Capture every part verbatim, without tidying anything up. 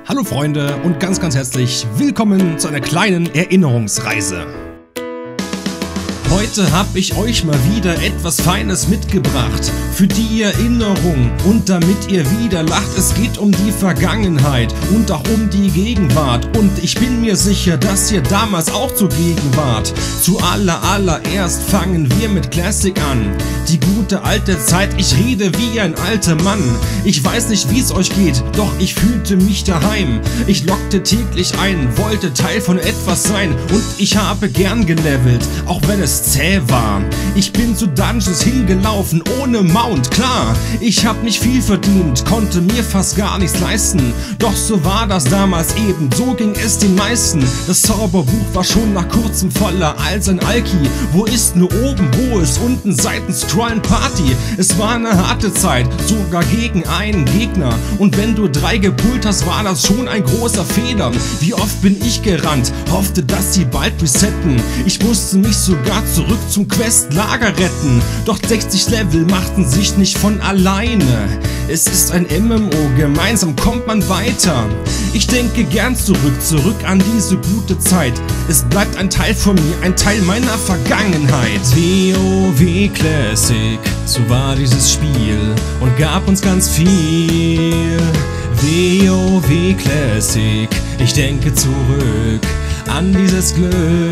Hallo Freunde und ganz ganz herzlich willkommen zu einer kleinen Erinnerungsreise. Heute habe ich euch mal wieder etwas Feines mitgebracht für die Erinnerung und damit ihr wieder lacht. Es geht um die Vergangenheit und auch um die Gegenwart und ich bin mir sicher, dass ihr damals auch zugegen wart. Zu aller allererst fangen wir mit Classic an. Die gute alte Zeit, ich rede wie ein alter Mann. Ich weiß nicht, wie es euch geht, doch ich fühlte mich daheim. Ich lockte täglich ein, wollte Teil von etwas sein und ich habe gern gelevelt, auch wenn es zäh war. Ich bin zu Dungeons hingelaufen ohne Mount, klar. Ich hab nicht viel verdient, konnte mir fast gar nichts leisten. Doch so war das damals eben, so ging es den meisten. Das Zauberbuch war schon nach kurzem voller als ein Alki. Wo ist nur oben, wo ist unten, seitens Scrollen Party. Es war eine harte Zeit, sogar gegen einen Gegner. Und wenn du drei gepult hast, war das schon ein großer Fehler. Wie oft bin ich gerannt, hoffte, dass sie bald resetten. Ich musste mich sogar zurück zum Questlager retten. Doch sechzig Level machten sich nicht von alleine. Es ist ein M M O, gemeinsam kommt man weiter. Ich denke gern zurück, zurück an diese gute Zeit. Es bleibt ein Teil von mir, ein Teil meiner Vergangenheit. WoW Classic, so war dieses Spiel und gab uns ganz viel. WoW Classic, ich denke zurück an dieses Glück.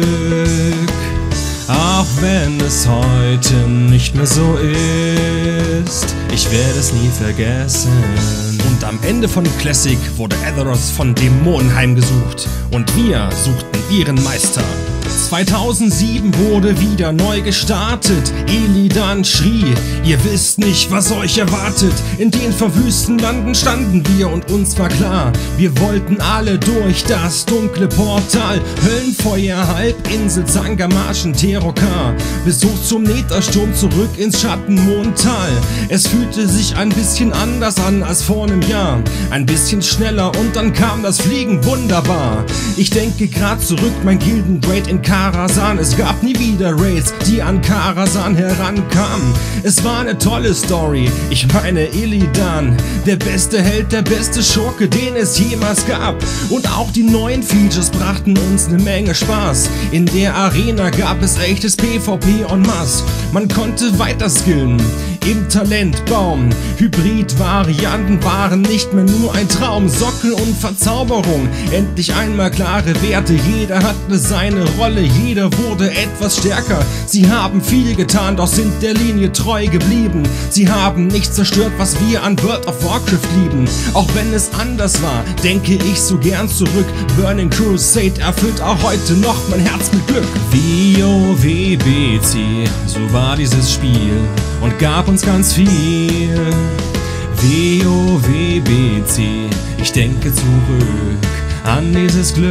Auch wenn es heute nicht mehr so ist, ich werde es nie vergessen. Und am Ende von Classic wurde Azeroth von Dämonen heimgesucht und wir suchten ihren Meister. zweitausendsieben wurde wieder neu gestartet. Illidan schrie, ihr wisst nicht, was euch erwartet. In den verwüsten Landen standen wir und uns war klar, wir wollten alle durch das dunkle Portal. Höllenfeuer, Halbinsel, Zangarmarschen, Terrorkar, bis hoch zum Nethersturm, zurück ins Schattenmondtal. Es fühlte sich ein bisschen anders an als vor einem Jahr. Ein bisschen schneller und dann kam das Fliegen wunderbar. Ich denke grad zurück, mein Gildenraid in Karazhan. Es gab nie wieder Raids, die an Karazhan herankamen. Es war eine tolle Story, ich meine Illidan, der beste Held, der beste Schurke, den es jemals gab. Und auch die neuen Features brachten uns eine Menge Spaß. In der Arena gab es echtes PvP en masse. Man konnte weiter skillen im Talentbaum. Hybrid-Varianten waren nicht mehr nur ein Traum. Sockel und Verzauberung, endlich einmal klare Werte. Jeder hatte seine Rolle, jeder wurde etwas stärker. Sie haben viel getan, doch sind der Linie treu geblieben. Sie haben nichts zerstört, was wir an World of Warcraft lieben. Auch wenn es anders war, denke ich so gern zurück. Burning Crusade erfüllt auch heute noch mein Herz mit Glück. WoW B C, so war dieses Spiel und gab uns ganz viel. WoW B C, ich denke zurück an dieses Glück.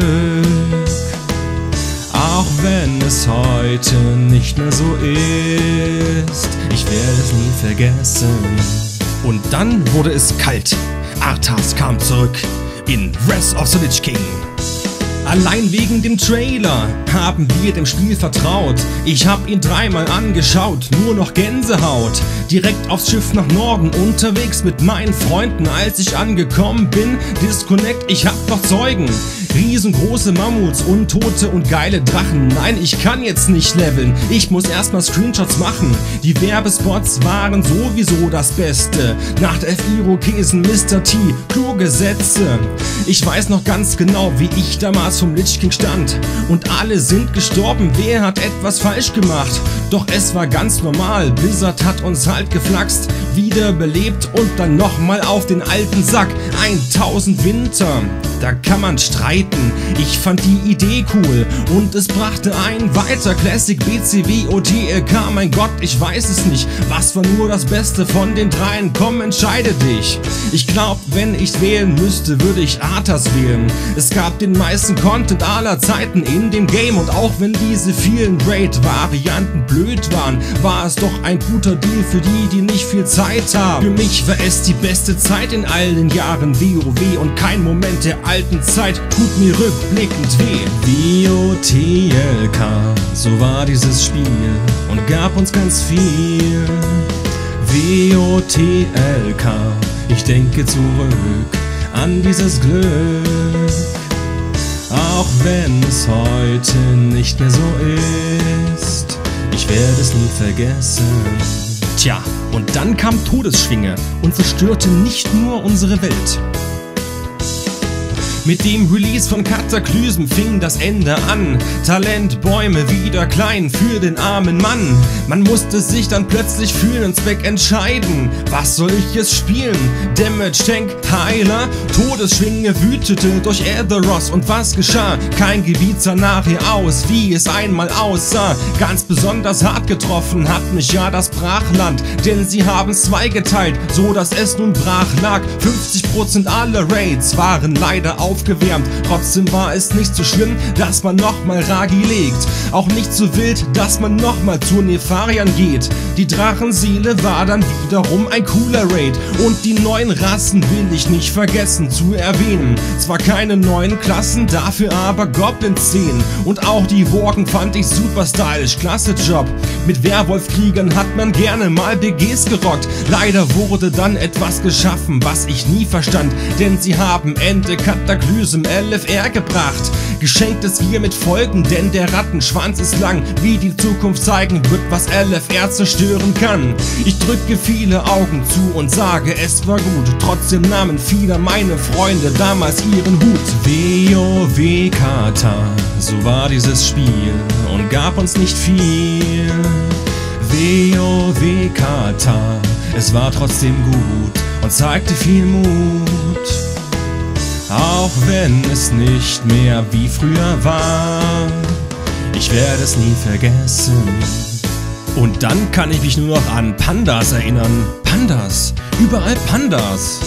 Auch wenn es heute nicht mehr so ist, ich werde es nie vergessen. Und dann wurde es kalt. Arthas kam zurück in Wrath of the Lich King. Allein wegen dem Trailer haben wir dem Spiel vertraut. Ich hab ihn dreimal angeschaut, nur noch Gänsehaut. Direkt aufs Schiff nach Norden, unterwegs mit meinen Freunden. Als ich angekommen bin, Disconnect, ich hab noch Zeugen. Riesengroße Mammuts, Untote und geile Drachen. Nein, ich kann jetzt nicht leveln, ich muss erstmal Screenshots machen. Die Werbespots waren sowieso das Beste. Nach der F-Irokesen, Mister T, kluge Sätze. Ich weiß noch ganz genau, wie ich damals vom Lich King stand. Und alle sind gestorben, wer hat etwas falsch gemacht? Doch es war ganz normal, Blizzard hat uns halt geflaxt, wiederbelebt und dann nochmal auf den alten Sack. tausend Winter, da kann man streiten. Ich fand die Idee cool und es brachte einen weiter. Classic, B C W, O T L K, mein Gott, ich weiß es nicht. Was war nur das Beste von den dreien? Komm, entscheide dich. Ich glaub, wenn ich wählen müsste, würde ich Arthas wählen. Es gab den meisten Content aller Zeiten in dem Game und auch wenn diese vielen Raid-Varianten blöd waren, war es doch ein guter Deal für die, die nicht viel Zeit haben. Für mich war es die beste Zeit in all den Jahren WoW und kein Moment der alten Zeit tut mir rückblickend weh. W O T L K, so war dieses Spiel und gab uns ganz viel. W O T L K, ich denke zurück an dieses Glück. Auch wenn es heute nicht mehr so ist, ich werde es nie vergessen. Tja, und dann kam Todesschwinge und zerstörte nicht nur unsere Welt. Mit dem Release von Kataklysm fing das Ende an. Talentbäume wieder klein für den armen Mann. Man musste sich dann plötzlich für einen Zweck entscheiden. Was soll ich jetzt spielen? Damage, Tank, Heiler? Todesschwinge wütete durch Atheros. Und was geschah? Kein Gebiet sah nachher aus, wie es einmal aussah. Ganz besonders hart getroffen hat mich ja das Brachland. Denn sie haben es zweigeteilt, so dass es nun brach lag. fünfzig Prozent aller Raids waren leider auf aufgewärmt. Trotzdem war es nicht so schlimm, dass man nochmal Ragi legt. Auch nicht so wild, dass man nochmal zu Nefarian geht. Die Drachenseele war dann wiederum ein cooler Raid. Und die neuen Rassen will ich nicht vergessen zu erwähnen. Zwar keine neuen Klassen, dafür aber Goblin-Szenen. Und auch die Worgen fand ich super stylisch, klasse Job. Mit Werwolf-Kriegern hat man gerne mal B Gs gerockt. Leider wurde dann etwas geschaffen, was ich nie verstand. Denn sie haben Ende Kataklysm L F R gebracht. Geschenkt es hier mit Folgen, denn der Rattenschwanz ist lang. Wie die Zukunft zeigen wird, was L F R zerstören kann. Ich drücke viele Augen zu und sage, es war gut. Trotzdem nahmen viele meine Freunde damals ihren Hut. WoW Kata, so war dieses Spiel und gab uns nicht viel. WoW Kata, es war trotzdem gut und zeigte viel Mut. Auch wenn es nicht mehr wie früher war, ich werde es nie vergessen. Und dann kann ich mich nur noch an Pandas erinnern. Pandas, überall Pandas.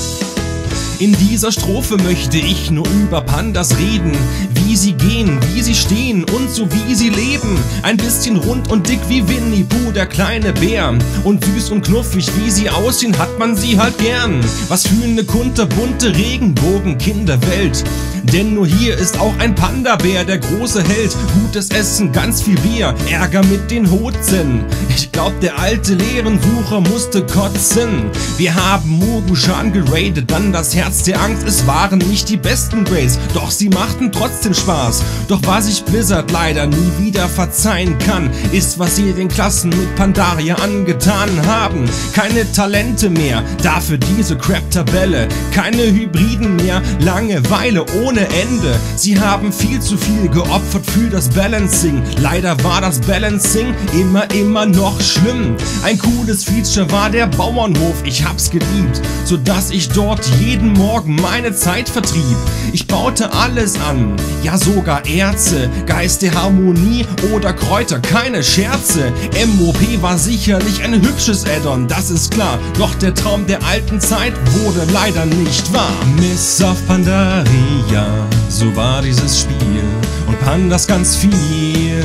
In dieser Strophe möchte ich nur über Pandas reden, wie sie gehen, wie sie stehen und so wie sie leben. Ein bisschen rund und dick wie Winnie Pooh, der kleine Bär. Und süß und knuffig wie sie aussehen, hat man sie halt gern. Was für eine kunterbunte Regenbogen-Kinderwelt. Denn nur hier ist auch ein Panda-Bär, der große Held. Gutes Essen, ganz viel Bier, Ärger mit den Hozen. Ich glaub, der alte Lehrensucher musste kotzen. Wir haben Mogushan geradet, dann das Herz der Angst. Es waren nicht die besten Grades, doch sie machten trotzdem Spaß. Doch was ich Blizzard leider nie wieder verzeihen kann, ist, was sie den Klassen mit Pandaria angetan haben. Keine Talente mehr, dafür diese Crap-Tabelle. Keine Hybriden mehr, Langeweile ohne Ende. Sie haben viel zu viel geopfert für das Balancing. Leider war das Balancing immer, immer noch schlimm. Ein cooles Feature war der Bauernhof, ich hab's geliebt, sodass ich dort jeden Morgen meine Zeit vertrieb. Ich baute alles an, ja sogar Erze, Geist der Harmonie oder Kräuter, keine Scherze. M O P war sicherlich ein hübsches Add-on, das ist klar, doch der Traum der alten Zeit wurde leider nicht wahr. Miss of Pandaria, so war dieses Spiel und Pandas ganz viel.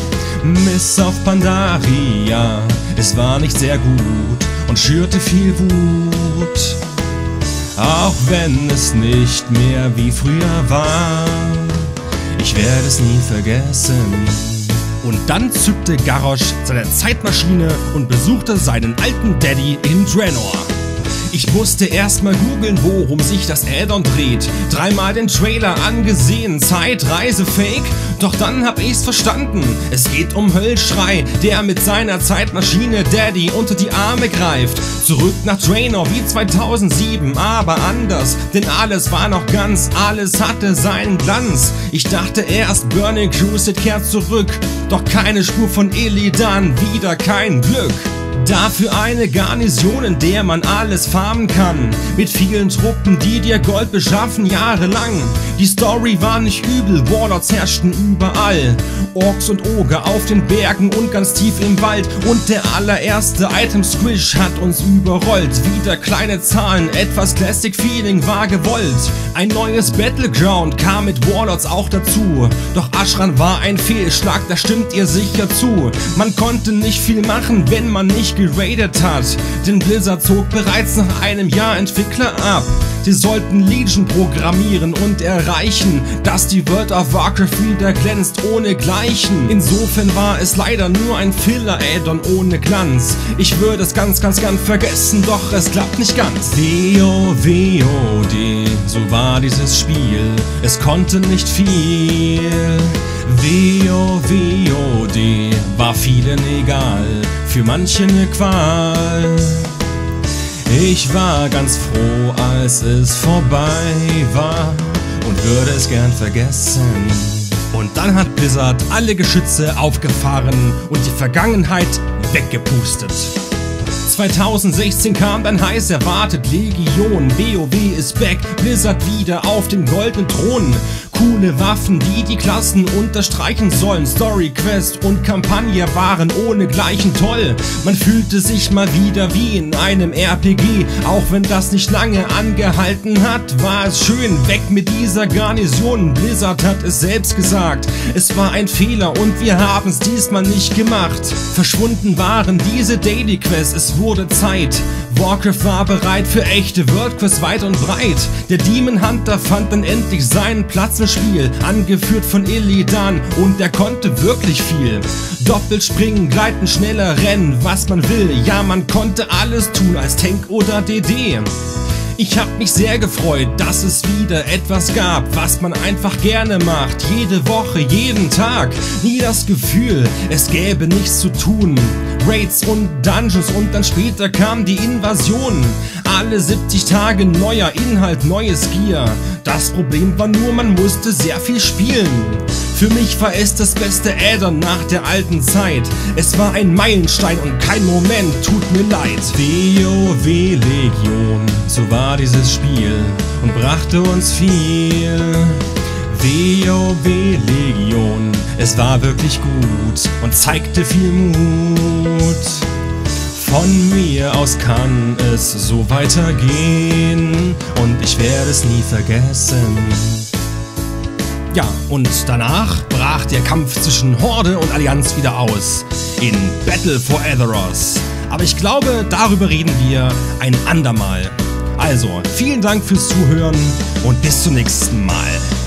Miss of Pandaria, es war nicht sehr gut und schürte viel Wut. Auch wenn es nicht mehr wie früher war, ich werde es nie vergessen. Und dann zückte Garrosh seine Zeitmaschine und besuchte seinen alten Daddy in Draenor. Ich musste erstmal googeln, worum sich das Add-on dreht. Dreimal den Trailer angesehen, Zeitreise fake. Doch dann hab ich's verstanden, es geht um Höllschrei, der mit seiner Zeitmaschine Daddy unter die Arme greift. Zurück nach Draenor wie zweitausendsieben, aber anders, denn alles war noch ganz, alles hatte seinen Glanz. Ich dachte erst, Burning Crusade kehrt zurück, doch keine Spur von Illidan, wieder kein Glück. Dafür eine Garnison, in der man alles farmen kann. Mit vielen Truppen, die dir Gold beschaffen, jahrelang. Die Story war nicht übel, Warlords herrschten überall. Orks und Oger auf den Bergen und ganz tief im Wald. Und der allererste Item-Squish hat uns überrollt. Wieder kleine Zahlen, etwas Classic-Feeling war gewollt. Ein neues Battleground kam mit Warlords auch dazu. Doch Ashran war ein Fehlschlag, da stimmt ihr sicher zu. Man konnte nicht viel machen, wenn man nicht geradet hat, denn Blizzard zog bereits nach einem Jahr Entwickler ab. Sie sollten Legion programmieren und erreichen, dass die World of Warcraft wieder glänzt ohne Gleichen. Insofern war es leider nur ein Filler-Add-on ohne Glanz. Ich würde es ganz, ganz gern vergessen, doch es klappt nicht ganz. W O W O D, so war dieses Spiel, es konnte nicht viel. W O W O D war vielen egal, für manche eine Qual. Ich war ganz froh, als es vorbei war und würde es gern vergessen. Und dann hat Blizzard alle Geschütze aufgefahren und die Vergangenheit weggepustet. zweitausendsechzehn kam dann heiß erwartet Legion, WoW ist back, Blizzard wieder auf dem goldenen Thron. Coole Waffen, die die Klassen unterstreichen sollen. Story, Quest und Kampagne waren ohne Gleichen toll. Man fühlte sich mal wieder wie in einem R P G. Auch wenn das nicht lange angehalten hat, war es schön. Weg mit dieser Garnison. Blizzard hat es selbst gesagt. Es war ein Fehler und wir haben es diesmal nicht gemacht. Verschwunden waren diese Daily Quests. Es wurde Zeit. Warcraft war bereit für echte World Quests weit und breit. Der Demon Hunter fand dann endlich seinen Platz im Spiel, angeführt von Illidan, und er konnte wirklich viel. Doppelt springen, gleiten, schneller rennen, was man will. Ja, man konnte alles tun als Tank oder D D. Ich hab mich sehr gefreut, dass es wieder etwas gab, was man einfach gerne macht. Jede Woche, jeden Tag. Nie das Gefühl, es gäbe nichts zu tun. Raids und Dungeons und dann später kam die Invasion. Alle siebzig Tage neuer Inhalt, neues Gear. Das Problem war nur, man musste sehr viel spielen. Für mich war es das beste Add-on nach der alten Zeit. Es war ein Meilenstein und kein Moment tut mir leid. WoW Legion, so war dieses Spiel und brachte uns viel. WoW Legion, es war wirklich gut und zeigte viel Mut. Von mir aus kann es so weitergehen und ich werde es nie vergessen. Ja, und danach brach der Kampf zwischen Horde und Allianz wieder aus in Battle for Azeroth. Aber ich glaube, darüber reden wir ein andermal. Also, vielen Dank fürs Zuhören und bis zum nächsten Mal.